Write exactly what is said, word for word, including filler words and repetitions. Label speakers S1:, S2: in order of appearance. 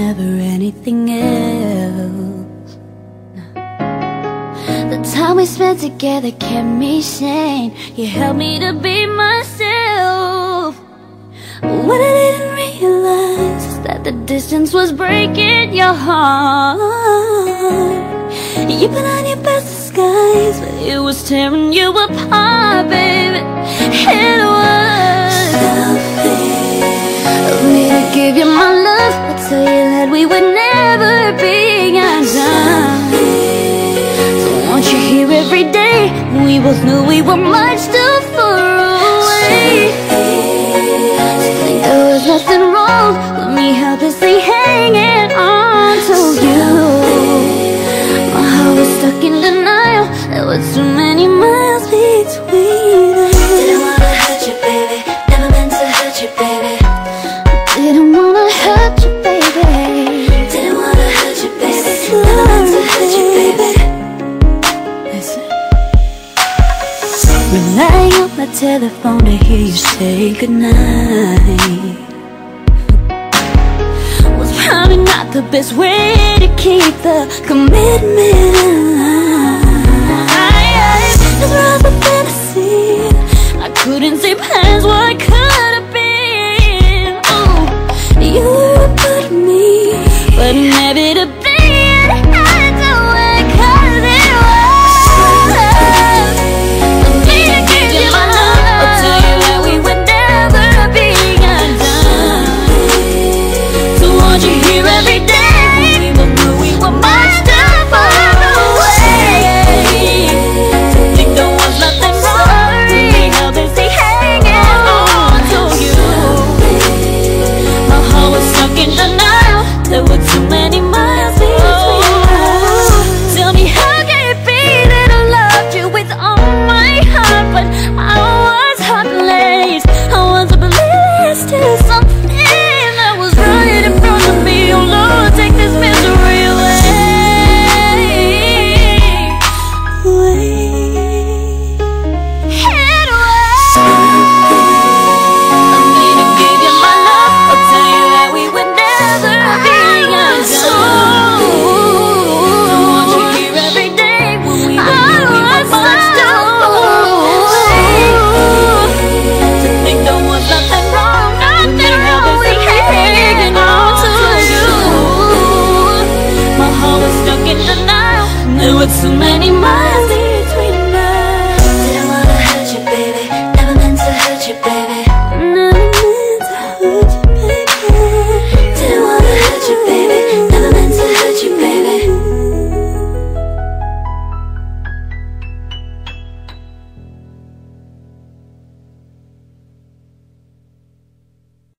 S1: never anything else. The time we spent together kept me sane. You helped me to be myself. What I didn't realize is that the distance was breaking your heart. You put on your best disguise, but it was tearing you apart, baby. It was selfish of me to give you my love, but tell you that we would never be undone. So won't you hear every day, we both knew we were much too far away. So think there was nothing wrong with me helplessly hanging on to you. My heart was stuck in denial, there were too many miles between us. Didn't wanna hurt you, baby, never meant to hurt you, baby. Didn't wanna hurt you, baby. Didn't wanna hurt you, baby, never meant to hurt you, baby. Listen. Relying on my telephone to hear you say goodnight was probably not the best way to keep the commitment alive. Cause we're all the fantasy, I couldn't see past what could have been. Ooh, you were a part of me, but never